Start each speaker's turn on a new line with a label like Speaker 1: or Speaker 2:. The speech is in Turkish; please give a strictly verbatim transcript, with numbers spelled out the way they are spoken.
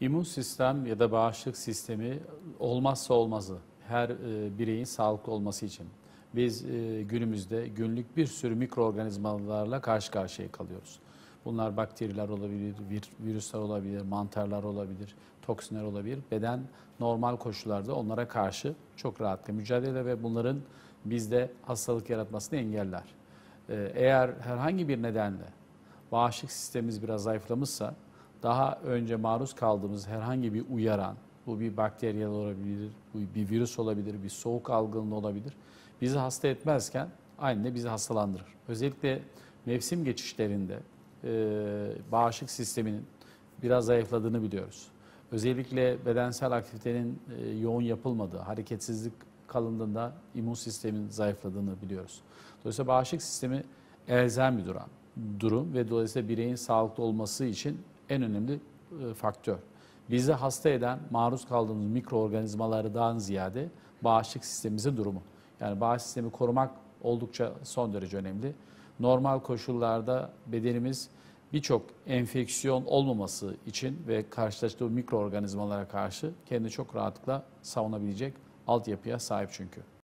Speaker 1: İmmün sistem ya da bağışıklık sistemi olmazsa olmazı her e, bireyin sağlıklı olması için. Biz e, günümüzde günlük bir sürü mikroorganizmalarla karşı karşıya kalıyoruz. Bunlar bakteriler olabilir, vir- virüsler olabilir, mantarlar olabilir, toksinler olabilir. Beden normal koşullarda onlara karşı çok rahatlıkla mücadele ve bunların bizde hastalık yaratmasını engeller. E, eğer herhangi bir nedenle bağışıklık sistemimiz biraz zayıflamışsa, daha önce maruz kaldığımız herhangi bir uyaran, bu bir bakteriyel olabilir, bu bir virüs olabilir, bir soğuk algınlığı olabilir, bizi hasta etmezken aynı de bizi hastalandırır. Özellikle mevsim geçişlerinde e, bağışıklık sisteminin biraz zayıfladığını biliyoruz. Özellikle bedensel aktivitenin e, yoğun yapılmadığı, hareketsizlik kalındığında immün sistemin zayıfladığını biliyoruz. Dolayısıyla bağışıklık sistemi elzem bir durum, durum ve dolayısıyla bireyin sağlıklı olması için en önemli e, faktör. Bizi hasta eden, maruz kaldığımız mikroorganizmalardan ziyade bağışıklık sistemimizin durumu. Yani bağışıklık sistemi korumak oldukça son derece önemli. Normal koşullarda bedenimiz birçok enfeksiyon olmaması için ve karşılaştığı mikroorganizmalara karşı kendini çok rahatlıkla savunabilecek altyapıya sahip çünkü.